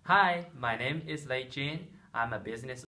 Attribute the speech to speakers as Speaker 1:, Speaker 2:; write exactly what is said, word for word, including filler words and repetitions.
Speaker 1: Hi, my name is Lei Jin. I'm a business